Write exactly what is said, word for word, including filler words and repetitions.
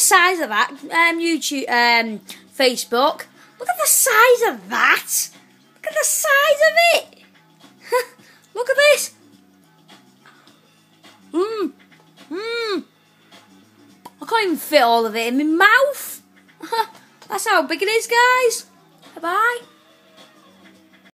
size of that. Um, YouTube, um, Facebook. Look at the size of that. Look at the size of it. Look at this. Mmm. Mmm. I can't even fit all of it in my mouth. That's how big it is, guys. Bye-bye.